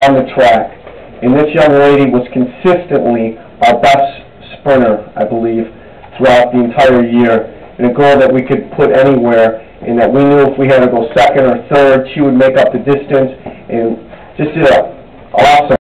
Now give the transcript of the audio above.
on the track. And this young lady was consistently our best sprinter, I believe, throughout the entire year. And a girl that we could put anywhere, and that we knew if we had to go second or third, she would make up the distance, and just did an awesome